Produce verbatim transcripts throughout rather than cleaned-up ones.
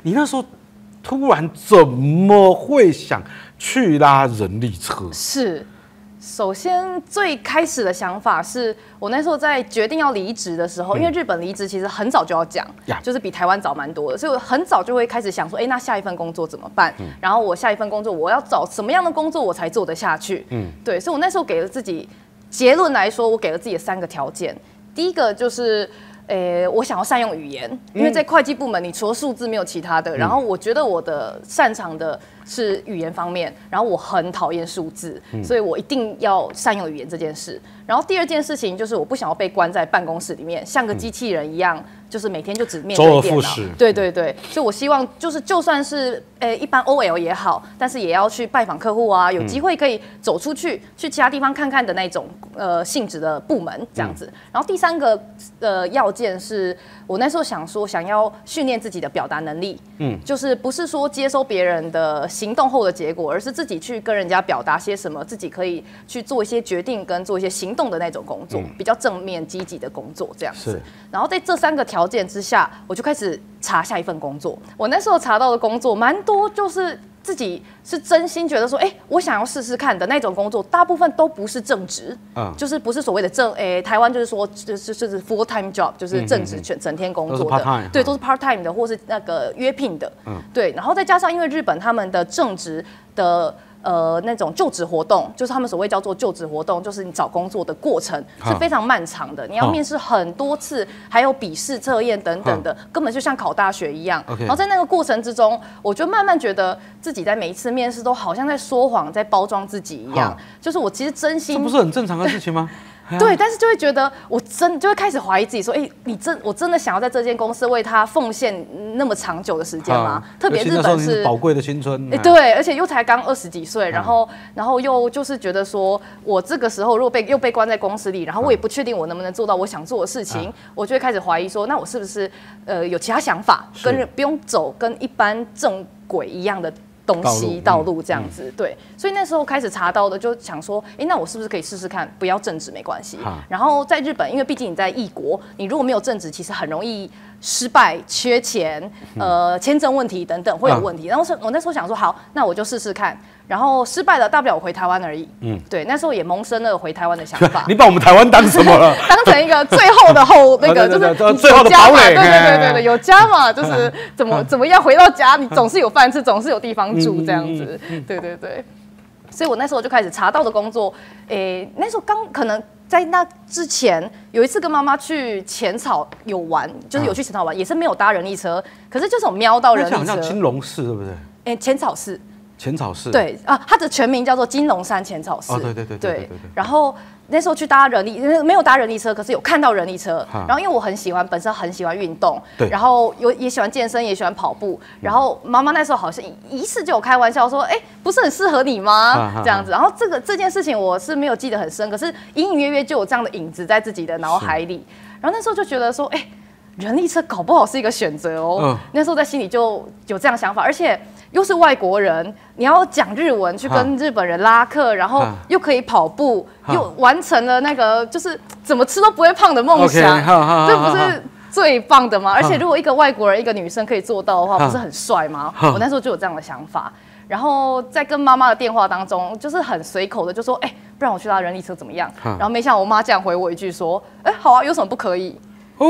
你那时候突然怎么会想去拉人力车？ 是。首先，最开始的想法是我那时候在决定要离职的时候，嗯、因为日本离职其实很早就要讲， yeah. 就是比台湾早蛮多的，所以我很早就会开始想说，哎、欸，那下一份工作怎么办？嗯、然后我下一份工作我要找什么样的工作我才做得下去？嗯，对，所以我那时候给了自己结论来说，我给了自己的三个条件，第一个就是。诶，我想要善用语言，因为在会计部门，你除了数字没有其他的。嗯、然后我觉得我的擅长的是语言方面，然后我很讨厌数字，嗯、所以我一定要善用语言这件事。然后第二件事情就是我不想要被关在办公室里面，像个机器人一样，就是每天就只面对电脑。对对对，所以我希望就是就算是诶一般 O L 也好，但是也要去拜访客户啊，有机会可以走出去，去其他地方看看的那种呃性质的部门这样子。嗯、然后第三个呃要件是我那时候想说，想要训练自己的表达能力，嗯，就是不是说接收别人的行动后的结果，而是自己去跟人家表达些什么，自己可以去做一些决定跟做一些行动的那种工作，嗯、比较正面积极的工作这样子。然后在这三个条件之下，我就开始查下一份工作。我那时候查到的工作蛮多，就是自己是真心觉得说，哎、欸，我想要试试看的那种工作，大部分都不是正职，嗯、就是不是所谓的正，哎、欸，台湾就是说就是就是 full time job， 就是正职全整天工作的， 都是 part time， 对，都是 part time 的，或是那个约聘的，嗯，对，然后再加上因为日本他们的正职的。呃，那种就职活动，就是他们所谓叫做就职活动，就是你找工作的过程是非常漫长的，你要面试很多次，还有笔试、测验等等的，根本就像考大学一样。然后在那个过程之中，我就慢慢觉得自己在每一次面试都好像在说谎，在包装自己一样。就是我其实真心， 这不是很正常的事情吗？ 对，但是就会觉得我真就会开始怀疑自己，说，哎、欸，你真我真的想要在这间公司为他奉献那么长久的时间吗？特别日本是宝贵的青春， 欸，对，而且又才刚二十几岁，然后然后又就是觉得说，我这个时候如果被又被关在公司里，然后我也不确定我能不能做到我想做的事情，我就会开始怀疑说，那我是不是呃有其他想法，跟不用走跟一般正轨一样的东西道路这样子，嗯、对，所以那时候开始查到的，就想说，哎、欸，那我是不是可以试试看，不要正职没关系。然后在日本，因为毕竟你在异国，你如果没有正职，其实很容易失败、缺钱、呃，签证问题等等会有问题。然后我那时候想说，好，那我就试试看。然后失败了，大不了我回台湾而已。嗯，对，那时候也萌生了回台湾的想法。 你把我们台湾当什么了？ 当成一个最后的后那个，就是最后的堡垒。 对对对对对，有家嘛，就是怎么怎么样回到家，你总是有饭吃，总是有地方住这样子。对对对，所以我那时候就开始查到的工作，诶，那时候刚可能在那之前有一次跟妈妈去浅草有玩，就是有去浅草玩，也是没有搭人力车，可是就是有瞄到人力车。 像金龙寺对不对？ 诶，浅草寺。 浅草寺对啊，它的全名叫做金龙山浅草寺。 哦，对对对对 对, 对, 对。 然后那时候去搭人力，没有搭人力车，可是有看到人力车。然后因为我很喜欢，本身很喜欢运动，然后有也喜欢健身，也喜欢跑步。然后妈妈那时候好像疑似就有开玩笑说：“哎，不是很适合你吗？”这样子。然后这个这件事情我是没有记得很深，可是隐隐约约就有这样的影子在自己的脑海里。然后那时候就觉得说：“哎，人力车搞不好是一个选择哦。嗯”那时候在心里就有这样想法，而且。又是外国人，你要讲日文去跟日本人拉客，然后又可以跑步，又完成了那个就是怎么吃都不会胖的梦想， okay, 这不是最棒的吗？而且如果一个外国人一个女生可以做到的话，不是很帅吗？我那时候就有这样的想法，然后在跟妈妈的电话当中，就是很随口的就说，哎、欸，不然我去搭人力车怎么样？然后没想到我妈这样回我一句说，哎、欸，好啊，有什么不可以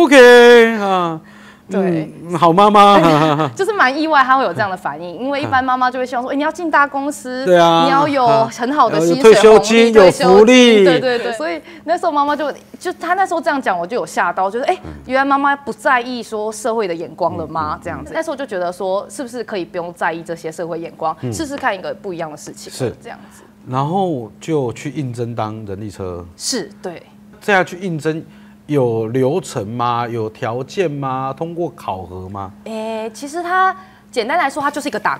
？OK 啊。 对、 嗯，好妈妈， 就是蛮意外，她会有这样的反应，因为一般妈妈就会希望说，哎、欸，你要进大公司， 对啊， 你要有很好的薪水、 退休金、有福利， 对对对，所以那时候妈妈就就她那时候这样讲，我就有吓到，就是哎、欸，原来妈妈不在意说社会的眼光了吗？这样子，那时候就觉得说，是不是可以不用在意这些社会眼光，试试、嗯、看一个不一样的事情，是这样子， 然后就去应征当人力车， 是对， 这样去应征。有流程吗？有条件吗？通过考核吗？ 诶、欸，其实它简单来说，它就是一个打工。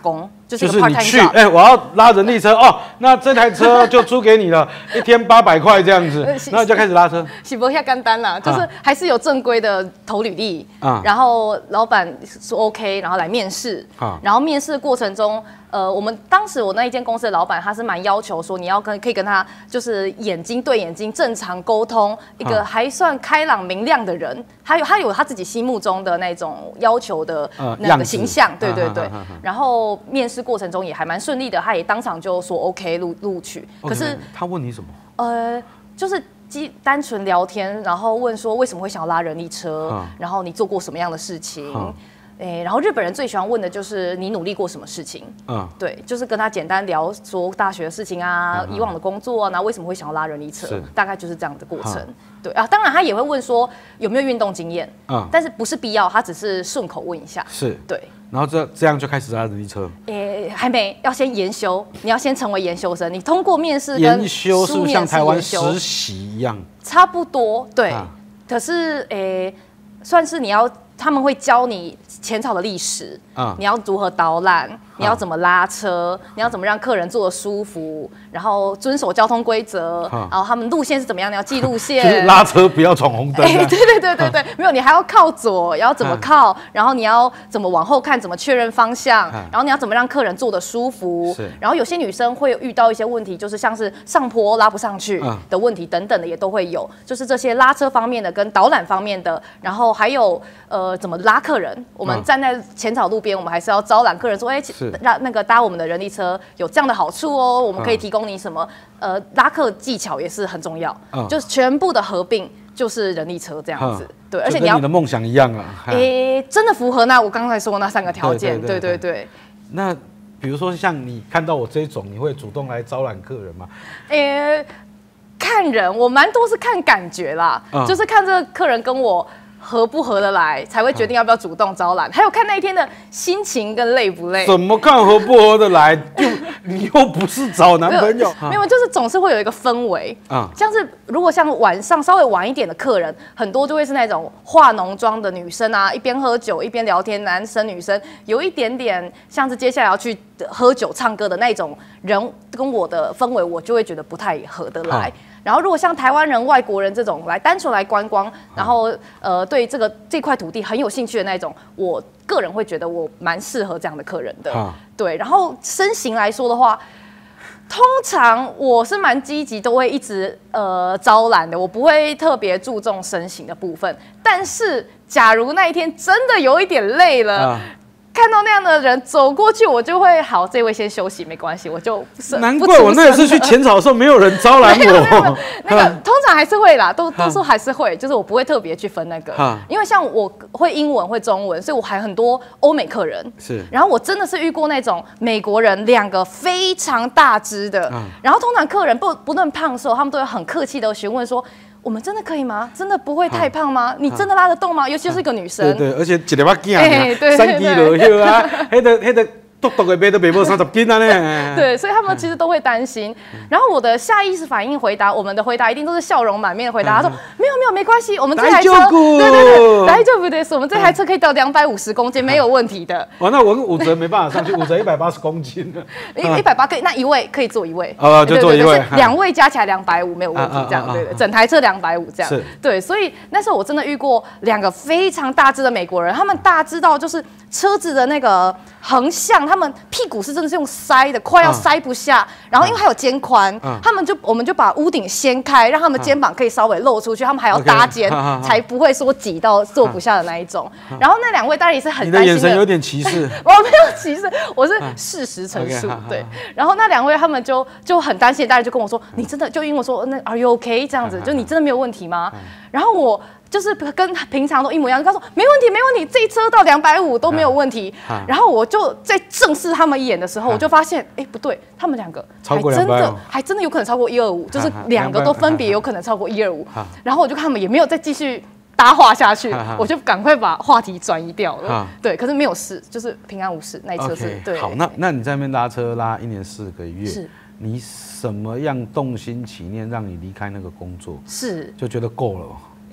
就是就是 part 你 time 去， job。 哎、欸，我要拉人力车哦，那这台车就租给你了，一天八百块这样子，然后就开始拉车。 是不下干单啦，就是还是有正规的投履历， 啊、 然后老板说 OK， 然后来面试，啊、然后面试过程中。呃，我们当时我那一间公司的老板，他是蛮要求说，你要跟可以跟他就是眼睛对眼睛正常沟通，一个还算开朗明亮的人，他有他有他自己心目中的那种要求的那个形象，呃、对对对。然后面试过程中也还蛮顺利的，他也当场就说 OK 录录取。可是 okay, 他问你什么？ 呃，就是单纯聊天，然后问说为什么会想要拉人力车，嗯、然后你做过什么样的事情。嗯欸、然后日本人最喜欢问的就是你努力过什么事情，嗯，对，就是跟他简单聊说大学的事情啊，嗯、以往的工作啊，然后为什么会想要拉人力车，大概就是这样的过程，嗯、对啊，当然他也会问说有没有运动经验，嗯，但是不是必要，他只是顺口问一下， 是， 对， 然后这这样就开始拉人力车， 欸、还没，要先研修，你要先成为研修生，你通过面试跟研修是不是像台湾实习一样？ 差不多，对，啊、可是诶、欸，算是你要。他们会教你前朝的历史，嗯、你要如何导览，你要怎么拉车，嗯、你要怎么让客人坐得舒服，然后遵守交通规则，嗯、然后他们路线是怎么样，你要记路线。 就是拉车不要闯红灯、啊欸。对对对对对，没有，你还要靠左，要怎么靠，嗯、然后你要怎么往后看，怎么确认方向，嗯、然后你要怎么让客人坐得舒服。然后有些女生会遇到一些问题，就是像是上坡拉不上去的问题等等的也都会有，就是这些拉车方面的跟导览方面的，然后还有呃。呃，怎么拉客人？我们站在浅草路边，我们还是要招揽客人说，哎、欸，让那个搭我们的人力车有这样的好处哦，我们可以提供你什么？呃，拉客技巧也是很重要，嗯、就是全部的合并就是人力车这样子。嗯、对，而且你要跟你的梦想一样啊。 哎、欸，真的符合那我刚才说那三个条件，对 对, 对, 对, 对。 那比如说像你看到我这种，你会主动来招揽客人吗？ 哎、欸，看人，我蛮多是看感觉啦，嗯、就是看这个客人跟我。合不合得来，才会决定要不要主动招揽。还有看那一天的心情跟累不累。 怎么看合不合得来？就你又不是找男朋友， 没有，就是总是会有一个氛围。啊，像是如果像晚上稍微晚一点的客人，很多就会是那种化浓妆的女生啊，一边喝酒一边聊天，男生女生有一点点像是接下来要去喝酒唱歌的那种人，跟我的氛围，我就会觉得不太合得来。然后，如果像台湾人、外国人这种来单纯来观光，然后呃对这个这块土地很有兴趣的那种，我个人会觉得我蛮适合这样的客人的。啊、对，然后身形来说的话，通常我是蛮积极，都会一直呃招揽的，我不会特别注重身形的部分。但是，假如那一天真的有一点累了。啊看到那样的人走过去，我就会好，这位先休息，没关系，我就不。 难怪我那次去浅草的时候，没有人招揽我。 那个通常还是会啦，都都说还是会，就是我不会特别去分那个，因为像我会英文会中文，所以我还很多欧美客人。是。然后我真的是遇过那种美国人，两个非常大只的，嗯、然后通常客人不不论胖瘦，他们都会很客气的询问说。我们真的可以吗？真的不会太胖吗？你真的拉得动吗？尤其是一个女生。 对对，而且一个把囝啊，三斤落去啊，迄个迄个。独独的背都背不三十斤啊呢。 对，所以他们其实都会担心。然后我的下意识反应回答，我们的回答一定都是笑容满面的回答。他说没有没有没关系，我们这台车，对对对，大丈夫です，我们这台车可以到两百五十公斤，没有问题的。 哦，那我跟武则没办法上去，武则一百八十公斤了。 一一百八可以，那一位可以坐一位。 哦，就坐一位， 两位加起来两百五没有问题，这样对对，整台车两百五这样。是，对，所以那时候我真的遇过两个非常大只的美国人，他们大只到就是车子的那个横向，他们屁股是真的是用塞的，快要塞不下。然后因为还有肩宽，他们就我们就把屋顶掀开，让他们肩膀可以稍微露出去，他们还要搭肩，才不会说挤到坐不下的那一种。然后那两位当然也是很担心的。 你的眼神有点歧视。 我没有歧视，我是事实陈述。对。然后那两位他们就就很担心，当然就跟我说：“你真的就因为我说那 Are you OK 这样子，就你真的没有问题吗？”然后我。就是跟平常都一模一样，就跟他说没问题，没问题，这一车到两百五都没有问题。然后我就在正视他们一眼的时候，我就发现，哎，不对，他们两个还真的还真的有可能超过一二五，就是两个都分别有可能超过一二五。然后我就看他们也没有再继续搭话下去，我就赶快把话题转移掉了。对，可是没有事，就是平安无事。那一车是对。 好，那那你在那边拉车拉一年四个月，是你什么样动心起念让你离开那个工作？ 是就觉得够了。 哎，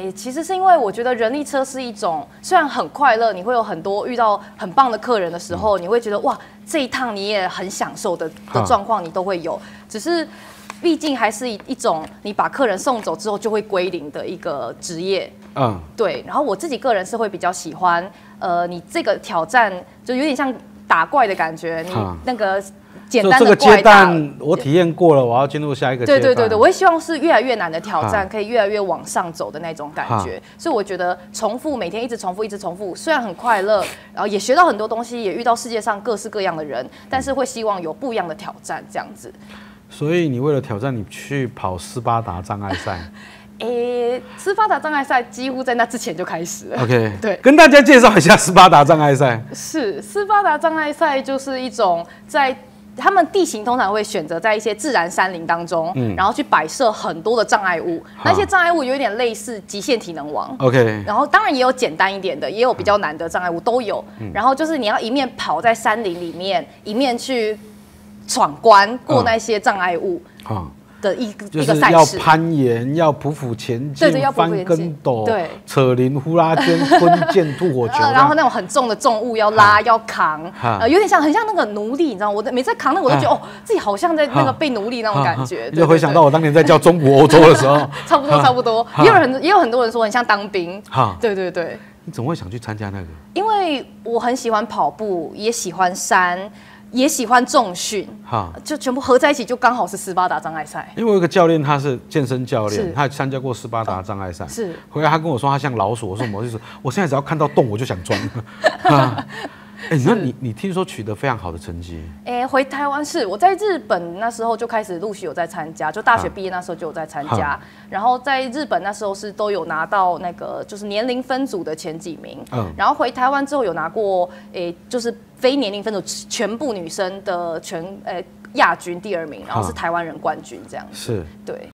诶，其实是因为我觉得人力车是一种虽然很快乐，你会有很多遇到很棒的客人的时候，嗯、你会觉得哇，这一趟你也很享受的的状况，你都会有。只是毕竟还是一一种你把客人送走之后就会归零的一个职业。嗯，对。然后我自己个人是会比较喜欢，呃，你这个挑战就有点像打怪的感觉，你那个。简单的这个阶段我体验过了，我要进入下一个阶段。 对对对对，我也希望是越来越难的挑战，可以越来越往上走的那种感觉。所以我觉得重复每天一直重复一直重复，虽然很快乐，然后也学到很多东西，也遇到世界上各式各样的人，但是会希望有不一样的挑战这样子。 所以你为了挑战，你去跑斯巴达障碍赛。 诶，斯巴达障碍赛几乎在那之前就开始了。 OK， 对， 跟大家介绍一下斯巴达障碍赛。 是斯巴达障碍赛就是一种在。他们地形通常会选择在一些自然山林当中，嗯、然后去摆设很多的障碍物。那些障碍物有点类似极限体能王 ，OK。 然后当然也有简单一点的，也有比较难的障碍物都有。嗯、然后就是你要一面跑在山林里面，一面去闯关过那些障碍物。嗯嗯的一个就是要攀岩，要匍匐前进， 对对，要翻跟斗， 对， 扯铃、呼啦圈、吞剑、吐火球， 然后那种很重的重物要拉、要扛，呃，有点像很像那个奴隶，你知道吗？我每次扛那个，我都觉得哦，自己好像在那个被奴隶那种感觉。 就回想到我当年在教中国欧洲的时候， 差不多差不多，也有人也有很多人说很像当兵，对对对。 你怎么会想去参加那个？ 因为我很喜欢跑步，也喜欢山。也喜欢重训，就全部合在一起，就刚好是斯巴达障碍赛。 因为我有个教练，他是健身教练，他参加过斯巴达障碍赛。 是， 回来他跟我说，他像老鼠。我说我就是，我现在只要看到洞，我就想钻。哎、欸，那你你听说取得非常好的成绩？ 哎、欸，回台湾是我在日本那时候就开始陆续有在参加，就大学毕业那时候就有在参加，然后在日本那时候是都有拿到那个就是年龄分组的前几名，嗯，然后回台湾之后有拿过，哎、欸，就是非年龄分组全部女生的全，呃、欸、亚军第二名，然后是台湾人冠军这样子， 是， 对。